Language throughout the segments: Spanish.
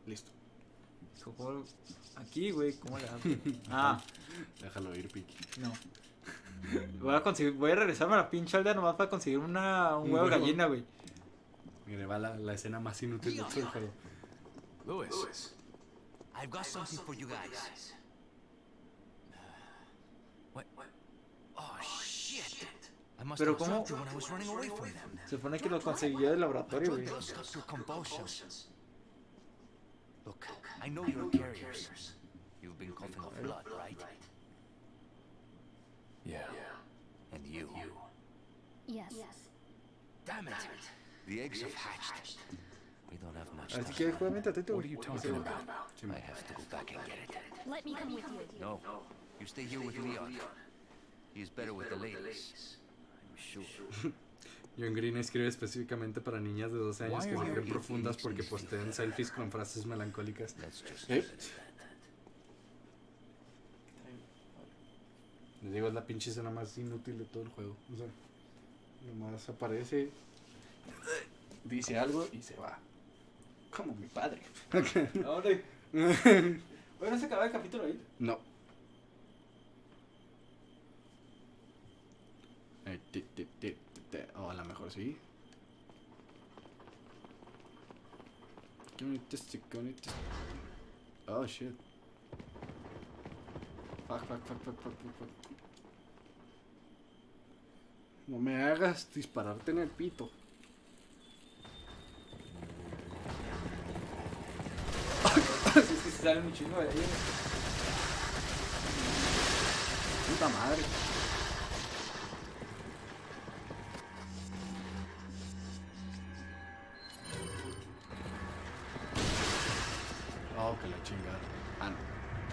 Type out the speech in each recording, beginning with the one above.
Listo. Supongo... Aquí, güey, ¿cómo le hago? Ah, Déjalo ir, Piki. no. Voy a regresarme a la pinche aldea nomás para conseguir un huevo de gallina, güey. Mire, va la escena más inútil de todo el juego. Lewis, I've got something for you guys. What? Oh shit! I must Pero have ¿cómo? dropped it when I was running away from them. Se supone que lo conseguí del laboratorio, Drug güey. dealers got your compulsions. Look, I know you're carriers. You've been coughing up blood, right? Yeah. And you. Yes. Damn it! The eggs have hatched. We don't have much Así time. que juega mientras tú, What güey. are you talking about? I have to go back and get it. Let me come with you. No, you stay here with Leon. He is better with the ladies. I'm sure. John Green escribe específicamente para niñas de 12 años que se creen profundas porque postean selfies con frases melancólicas. Let's just ¿Eh? Les digo, es la pinche escena más inútil de todo el juego. O sea, nomás aparece, dice algo y se va. Como mi padre. ¿Dónde? Hoy no se acaba el capítulo ahí. No. O a lo mejor sí. Oh shit. Fuck. No me hagas dispararte en el pito. Sí, sale un chingo de ahí. Puta madre. Oh, que la chingada. Ah, no.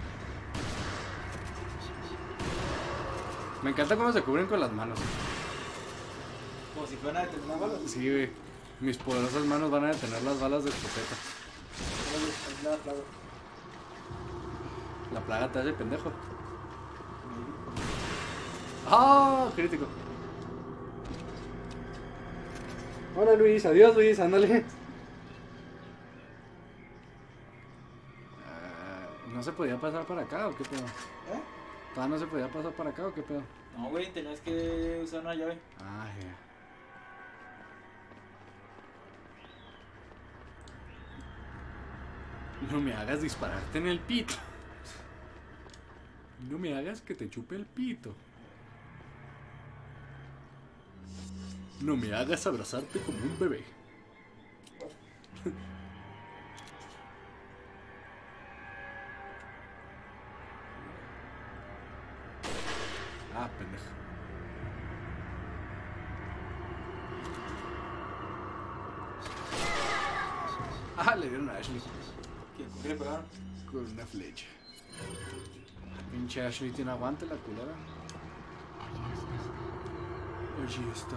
Me encanta cómo se cubren con las manos. Como si fueran a determinar balas. Sí, güey. Mis poderosas manos van a detener las balas de escopeta. La plaga te hace pendejo. ¡Ah! Crítico. Hola Luis, adiós Luis, ándale. ¿No se podía pasar para acá o qué pedo? ¿Eh? ¿Todavía no se podía pasar para acá o qué pedo? No, güey, tenías que usar una llave. Ah, ya. No me hagas dispararte en el pito. No me hagas que te chupe el pito. No me hagas abrazarte como un bebé. Ah, pendejo. Ah, le dieron a Ashley ¿Qué le pegaron? con una flecha. Pinche Ashley tiene aguante la culera. Allí está.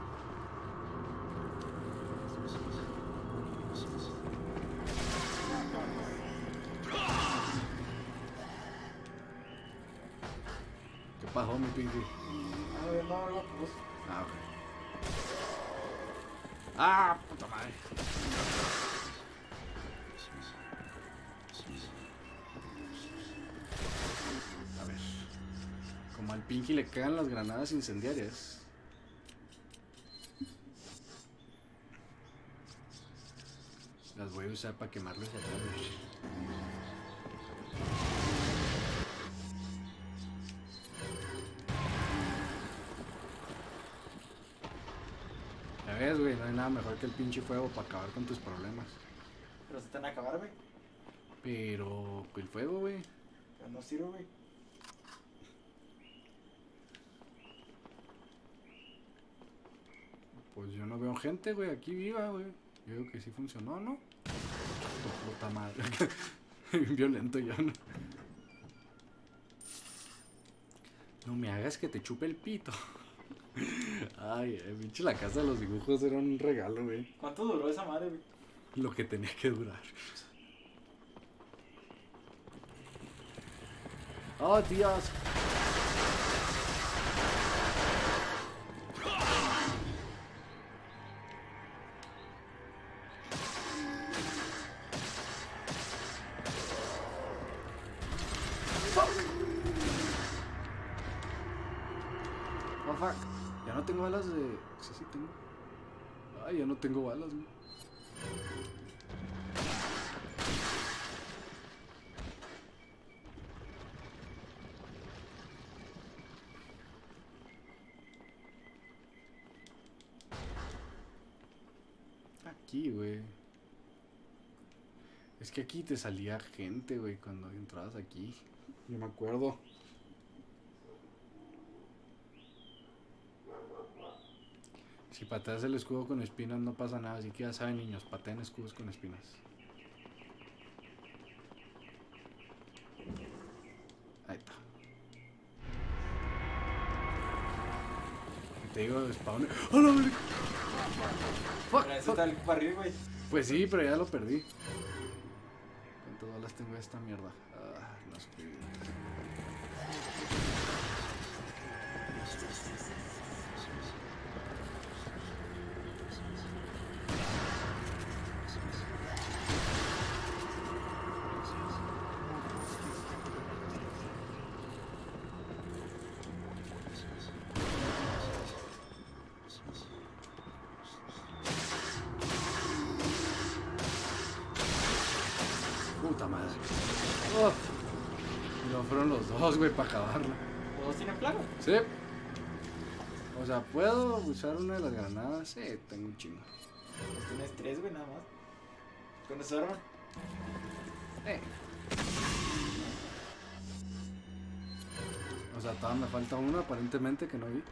¿Qué pasó, mi Pinky? No, pues. Ah, ok. Ah, puta madre. A ver. Como al Pinky le cagan las granadas incendiarias. Las voy a usar para quemarlos a todos. Ya ves, güey, no hay nada mejor que el pinche fuego para acabar con tus problemas. Pero se están a acabar, güey. Pero el fuego, güey. Pero no sirve, güey. Pues yo no veo gente, güey, aquí viva, güey. Yo digo que sí funcionó, ¿no? Tu puta madre. Bien violento ya, ¿no? No me hagas que te chupe el pito. Ay, pinche la casa de los dibujos era un regalo, güey. ¿Cuánto duró esa madre, güey? Lo que tenía que durar. Oh, Dios. Fuck. Ya no tengo balas de... Sí, sí tengo. Ay, ya no tengo balas, güey. Aquí, güey. Es que aquí te salía gente, güey, cuando entrabas aquí. Yo me acuerdo. Si pateas el escudo con espinas no pasa nada, así que ya saben, niños, pateen escudos con espinas. Ahí está. Te digo, spawn. ¡Oh, no! Fuck, Pero ese fuck. está el barril, güey. Pues sí, pero ya lo perdí. ¿Cuántas balas tengo de esta mierda? Ah, no sé. Puta madre. Oh. Y no fueron los dos, güey, para acabarla. ¿Todos tienen plaga? Sí. O sea, ¿puedo usar una de las granadas? Sí, tengo un chingo. Pues tienes 3, güey, nada más. Con esa arma. O sea, todavía me falta una aparentemente que no vi.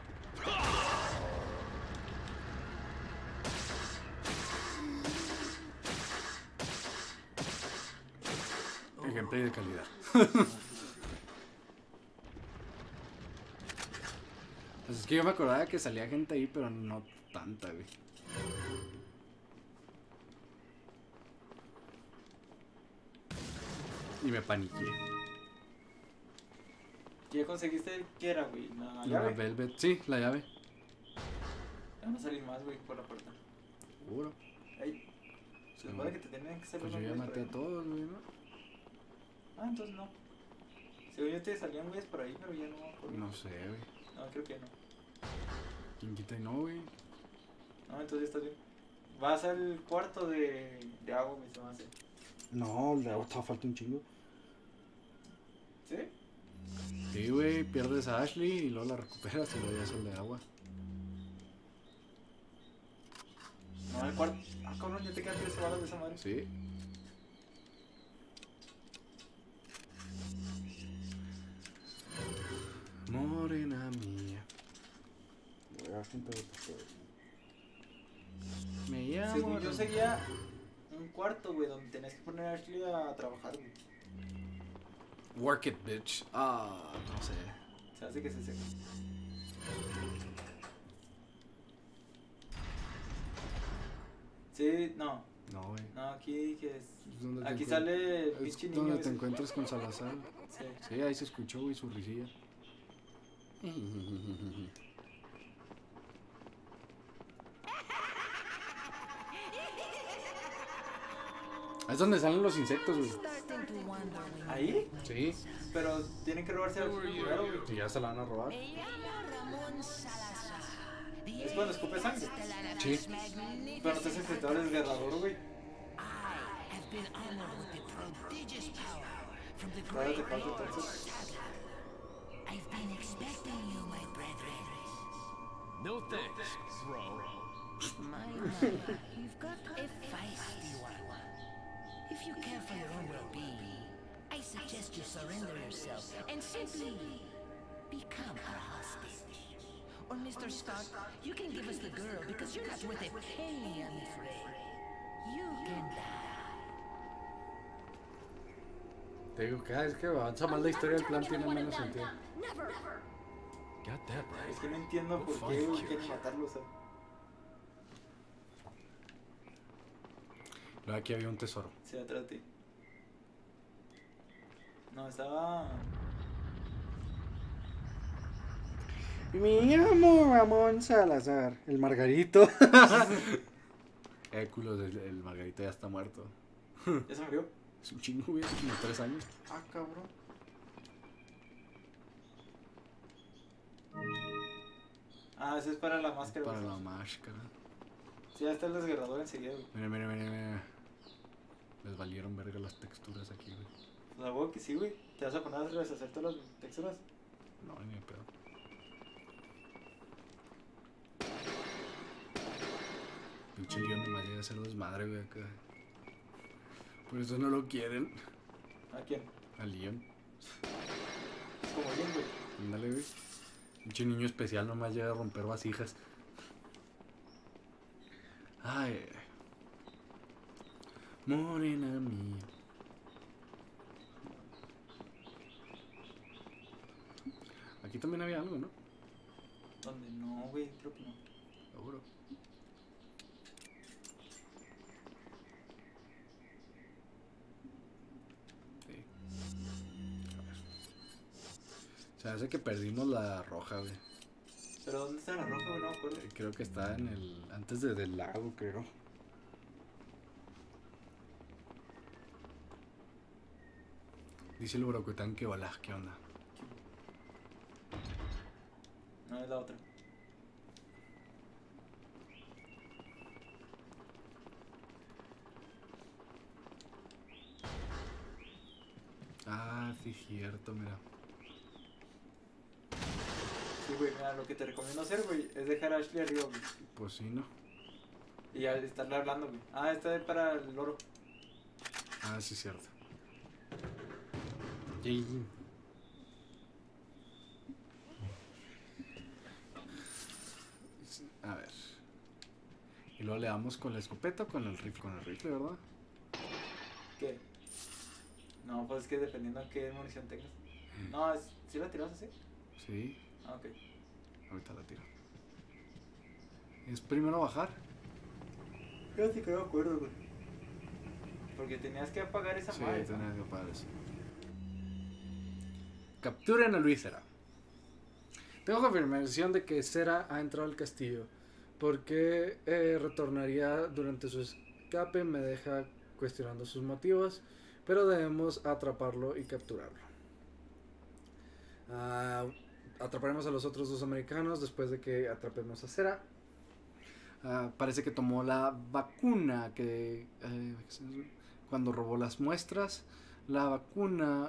El gameplay de calidad. Pues es que yo me acordaba que salía gente ahí, pero no tanta, güey. Y me paniqué. ¿Ya conseguiste qué era, güey? La La llave. Velvet, sí, la llave. Ya no salir más, güey, por la puerta. Seguro. Ahí. Se supone que te tenían que salir Pues yo unos ya güeyes maté a por ahí. todos, güey, ¿no? Ah, entonces no. Según yo te salían güeyes por ahí, pero ya no. No sé, güey. No, creo que no. ¿Quién quita y no, güey? No, entonces ya estás bien. Vas al cuarto de agua, güey, se va a hacer. No, le hago falta un chingo. ¿Sí? Sí, güey, pierdes a Ashley y luego la recuperas y luego ya es el de agua. No, al cuarto. Ah, cabrón, ya te quedan 13 balas de esa madre. Sí. Morena mía. Voy a juntar otro. Me llamo. Según yo seguía un cuarto, güey, donde tenías que poner a Ashley a trabajar, güey. Work it, bitch. Ah, no sé. Se hace que se seca. Sí, no. No, güey. No, aquí que es. ¿Dónde te Aquí encuent- sale el Es pinche niño. donde te ese. encuentres con Salazar. Sí. Sí, ahí se escuchó, güey, su risilla. Es donde salen los insectos, güey. ¿Ahí? Sí. Pero tienen que robarse algo primero, güey. Y ya se la van a robar. Es cuando escupe sangre. Sí. Pero no te has enfrentado al desgarrador, güey. Claro, te falta entonces. No thanks, bro. You've got a feisty one. If you care for your own well-being, I suggest you surrender yourself and simply become our hostage. Or Mr. Scott, you can give us the girl because you're not worth a penny, I'm afraid. You can die. Te digo, cada vez que avanza más la historia, el plan tiene menos sentido. Got that Es right. que no entiendo por qué, güey, quieren matarlo, o sea. Luego aquí había un tesoro. Se atrás de ti. No, estaba. Me llamo Ramón Salazar. El Margarito. Culos, el Margarito ya está muerto. Ya se murió. Es un chingo, güey, hace como 3 años. Ah, cabrón. Ah, ese es para la máscara. Para güey. la máscara. Sí, ya está el desgarrador enseguida, güey. Mira, mira, mira, mira. Les valieron verga las texturas aquí, güey. Pues a huevo que sí, güey. ¿Te vas a poner a deshacer todas las texturas? No, ni de pedo. Pinche Leon nomás llega a ser desmadre, güey, acá. Por eso no lo quieren. ¿A quién? A Leon. Es como bien, güey. Ándale, güey. Pinche niño especial nomás llega a romper vasijas. Ay. Morena mía. Aquí también había algo, ¿no? ¿Dónde? No, güey, creo que no. Seguro. Sí. A ver. Se hace que perdimos la roja, güey. ¿Pero dónde está la roja, güey? No me acuerdo. Creo que está en el... Antes del lago, creo. Dice el Brocután que hola, ¿qué onda? No, es la otra. Ah, sí, cierto, mira. Sí, güey, mira, lo que te recomiendo hacer, güey, es dejar a Ashley arriba, güey. Pues sí, ¿no? Y ya estarle hablando, güey. Ah, esta es para el oro. Ah, sí, cierto. Sí. A ver. Y luego le damos con la escopeta o con el rifle, ¿verdad? ¿Qué? No, pues es que dependiendo de qué munición tengas. No, ¿sí la tiras así? Sí, Ah, ok. ahorita la tiro. Es primero bajar. Yo sí que me acuerdo, güey. Porque tenías que apagar esa Sí, madre. tenés que apagar eso. Capturen a Luis Cera. Tengo confirmación de que Cera ha entrado al castillo. Porque retornaría durante su escape, me deja cuestionando sus motivos. Pero debemos atraparlo y capturarlo. Atraparemos a los otros dos americanos después de que atrapemos a Cera. Parece que tomó la vacuna que cuando robó las muestras. La vacuna...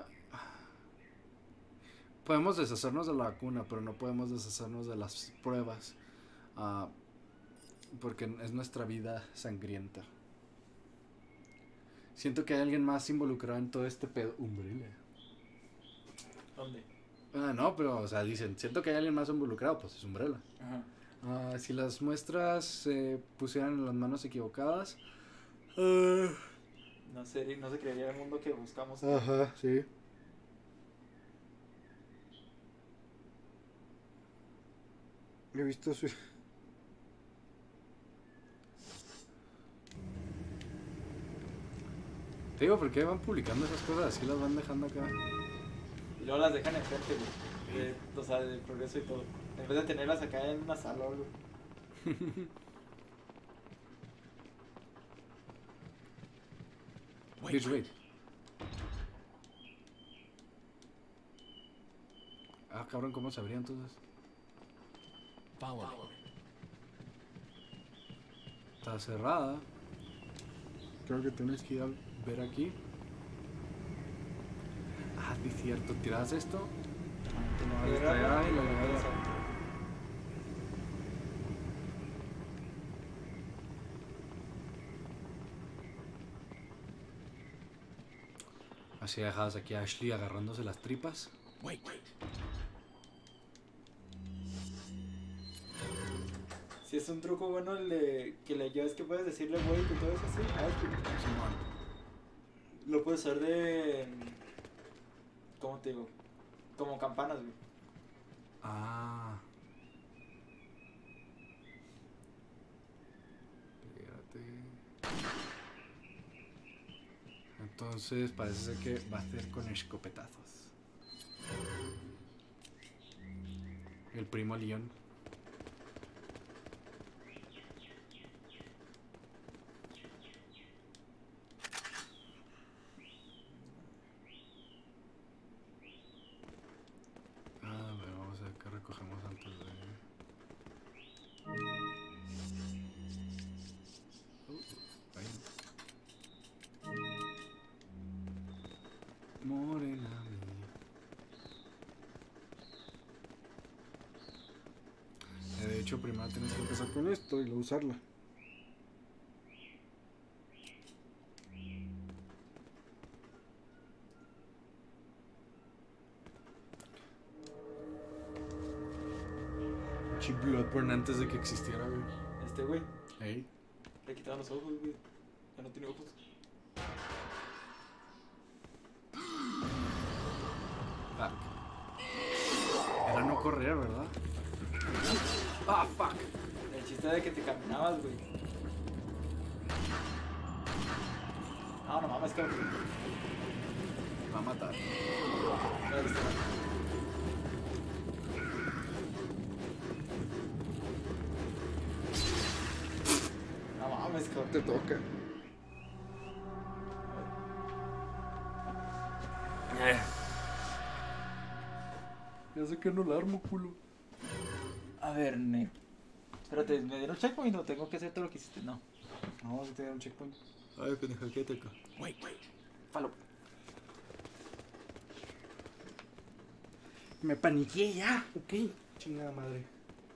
Podemos deshacernos de la vacuna, pero no podemos deshacernos de las pruebas. Porque es nuestra vida sangrienta. Siento que hay alguien más involucrado en todo este pedo. Umbrella. ¿Dónde? No, pero, o sea, dicen, siento que hay alguien más involucrado, pues es Umbrella. Ajá. Si las muestras se pusieran en las manos equivocadas. No se creería el mundo que buscamos. Ajá, sí. He visto su... Te digo, ¿por qué van publicando esas cosas así? Las van dejando acá. Y luego las dejan enfrente, güey. O sea, del progreso y todo. En vez de tenerlas acá en una sala o algo. Bitch, wait. Ah, cabrón, ¿cómo se abría entonces? Follow me. Está cerrada. Creo que tienes que ir a ver aquí. Ah, sí, cierto. ¿Tiras esto? Te lo vas a allá y lo llevas a... Así dejas aquí a Ashley agarrándose las tripas. Wait. Si es un truco bueno el de que le llevas que puedes decirle güey y todo eso así. Lo puedes usar de... ¿Cómo te digo? Como campanas, güey. Ah. Espérate. Entonces parece ser que va a ser con escopetazos. El primo Leon. A ver, vamos a ver qué recogemos antes de... hecho, primero tienes que empezar con esto y luego usarla. Bloodborne antes de que existiera, güey. Este güey, Ey. le quitaron los ojos, güey. Ya no tiene ojos. Fuck. Era no correr, ¿verdad? Ah, fuck. El chiste de que te caminabas, güey. No, no mames, cabrón. Me va a matar. No mames, cabrón. Te toca. Ya sé que no la armo, culo. A ver, ne. Espérate, ¿me dieron checkpoint o tengo que hacer todo lo que hiciste? No. No, si te dieron checkpoint. Ay, pendeja, quédate acá. Wait. Falo. Me paniqué ya. Ok. Chingada madre.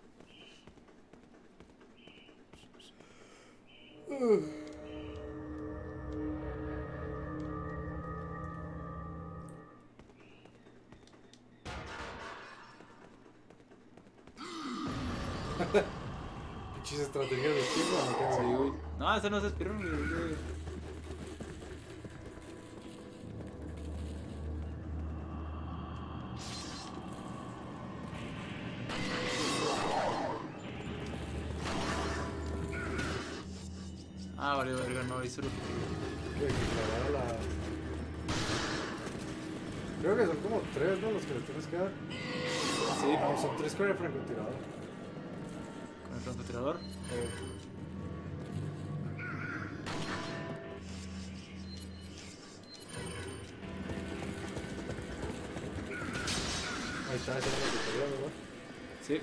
Pinches estrategias de speedrun, ¿qué hago? güey. No, eso no es speedrun, güey. Ah, vale, verga, no hice lo que Que clavara la... Creo que son como 3, ¿no? Los que le tienes que dar. Sí, No, son 3 con el francotirador. con el francotirador. Ahí está, ese es el francotirador, ¿verdad? Sí.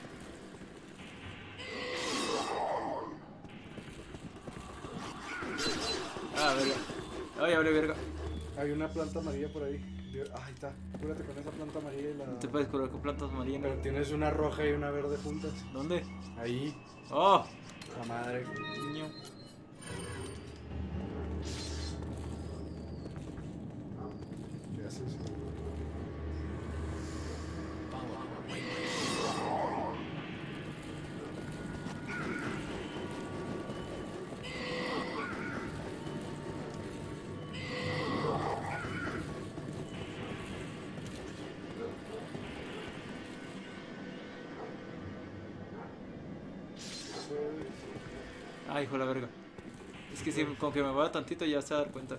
Ah, verga. Ay, abre verga. Hay una planta amarilla por ahí. Ahí está. Cúrate con esa planta amarilla y la... No te puedes curar con plantas amarillas. Pero tienes una roja y una verde juntas. ¿Dónde? Ahí. Oh, La madre. niño. ¿Qué haces? Ay, hijo de la verga. Es que si con que me vaya tantito ya se va a dar cuenta.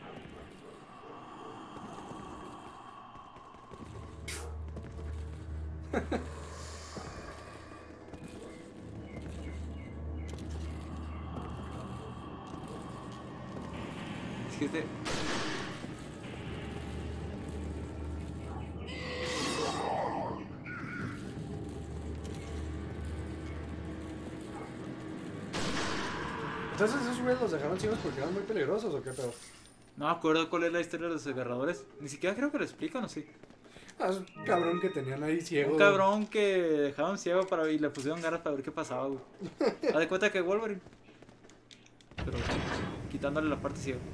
Es que este... Entonces esos güeyes los dejaron ciegos porque eran muy peligrosos o qué pedo. No me acuerdo cuál es la historia de los agarradores. Ni siquiera creo que lo explican, ¿o sí? Ah, es un cabrón que tenían ahí ciego. Un cabrón que dejaron ciego para y le pusieron garras para ver qué pasaba, güey. Haz de cuenta que Wolverine. Pero quitándole la parte ciega.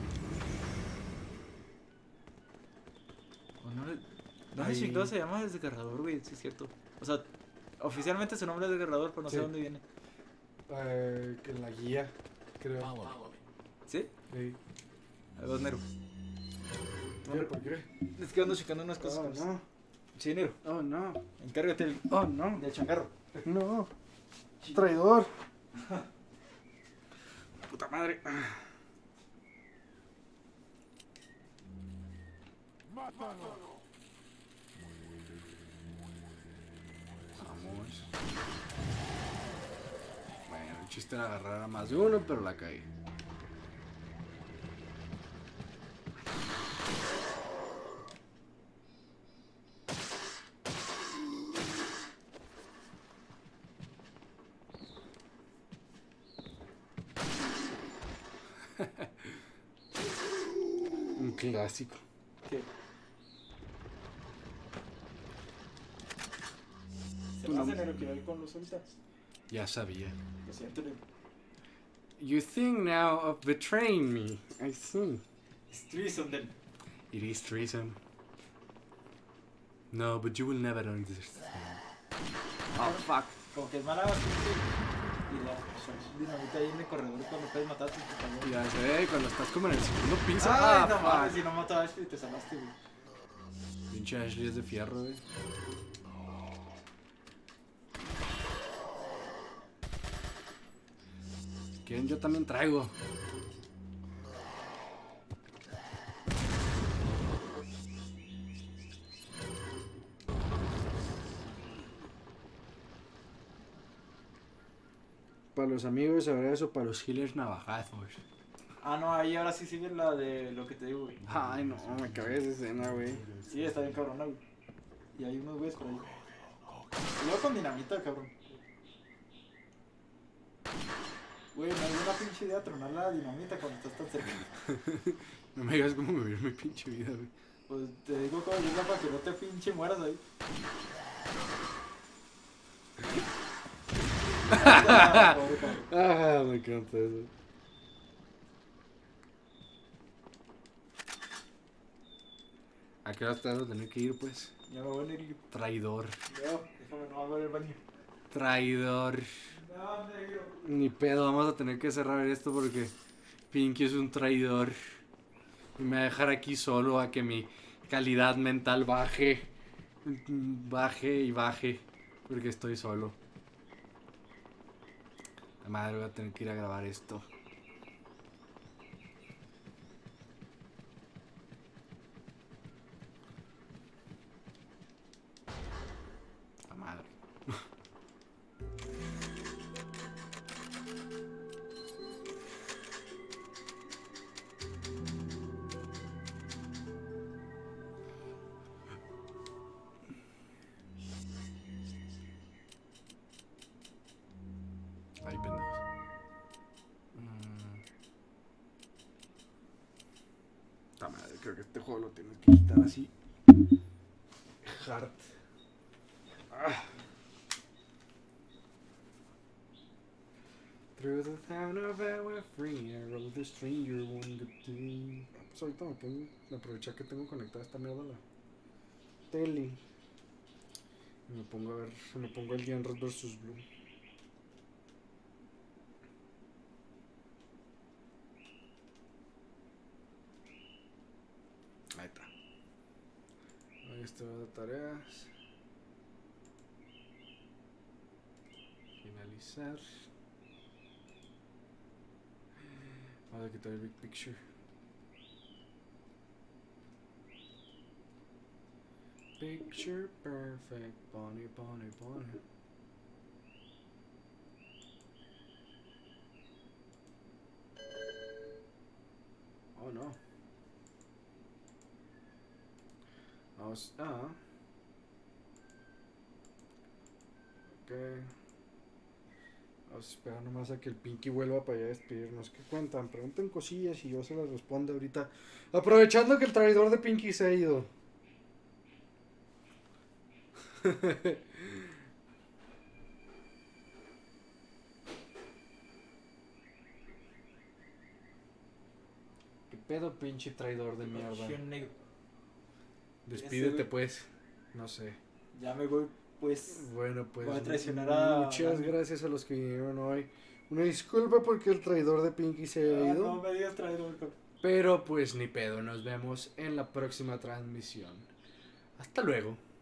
¿O no le... Ahí. Dónde se llama el desgarrador, güey? Sí, es cierto. O sea, oficialmente su nombre es desgarrador, pero no sé Sí. dónde viene. Que en la guía, creo. ¿Sí? Sí. Ahí vas, Nero. ¿Qué? ¿Por qué? Es que ando checando unas cosas. Oh, no. Sí, Nero. Oh, no. Encárgate del, Oh, no. del changarro. No. Traidor. Puta madre. Vamos. Bueno, el chiste era agarrar a más de uno, pero la caí. Un clásico. ¿Qué? Se Tú me no- hace negro que ir con los ahorita. Ya sabía. Lo siento, negro. You think now of betraying me. I see. It's treason then. It is treason. No, but you will never understand. Oh, fuck. Como que es mala y la dinamita ahí en el corredor cuando puedes matar a tus compañeros. Ya sé, cuando estás como en el segundo piso. Ay, no fuck. mames, si no mató a Ashley te salvaste, güey. Pinche Ashley es de fierro, güey. ¿Quién? Yo también traigo. Para los amigos habrá eso, para los healers navajazos. Ah, no, ahí ahora sí sigue la de lo que te digo, güey. Ay, no, me cagué esa escena, güey. Sí, está bien cabrona, güey. Y hay unos güeyes por ahí. Y luego con dinamita, cabrón. Güey, me dio una pinche idea tronar la dinamita cuando estás tan cerca. No me digas cómo me vio mi pinche vida, güey. Pues te digo cómo llega para que no te pinche mueras ahí. Ah, pobre cabrón. Ah, me encanta eso. ¿A qué hora te vas a tener que ir, pues? Ya me voy a ir. Traidor. No, déjame no hago el baño. Traidor. No, negro. Ni pedo, vamos a tener que cerrar esto porque Pinky es un traidor. Y me va a dejar aquí solo a que mi calidad mental baje. Baje y baje. Porque estoy solo. La madre, voy a tener que ir a grabar esto. La madre. Ay, pendejos. Ta madre, creo que este juego lo tienes que quitar así. Hard. Ah. Through the town of our free, I rode the stranger one good day. Pues ahorita me aprovecha que tengo conectada esta mierda a la tele. Y me pongo a ver, me pongo el día en Red vs Blue. Ahí está. Ahí está de tareas. Finalizar. Vamos a quitar el Big Picture. Picture perfect. Bonnie, Bonnie, Bonnie. Oh no. Vamos a... Ok. Vamos a esperar nomás a que el Pinky vuelva para allá a despedirnos. ¿Qué cuentan? Pregunten cosillas y yo se las respondo ahorita. Aprovechando que el traidor de Pinky se ha ido. ¿Qué pedo, pinche traidor de mierda? Acción negro. Despídete, güey. pues. No sé. Ya me voy, pues. Bueno, pues. Voy a traicionar a... Muchas gracias a los que vinieron hoy. Una disculpa porque el traidor de Pinky se ha Ah, ido. no me digas traidor, cabrón. Pero pues ni pedo. Nos vemos en la próxima transmisión. Hasta luego.